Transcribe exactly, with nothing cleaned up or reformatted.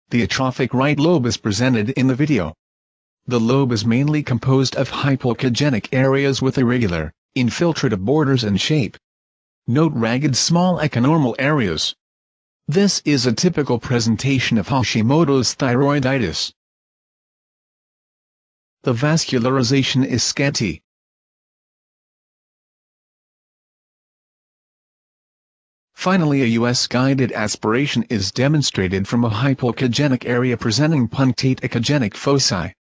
The atrophic right lobe is presented in the video. The lobe is mainly composed of hypoechogenic areas with irregular, infiltrative borders and shape. Note ragged small echonormal areas. This is a typical presentation of Hashimoto's thyroiditis. The vascularization is scanty. Finally, a U S guided aspiration is demonstrated from a hypoechogenic area presenting punctate echogenic foci.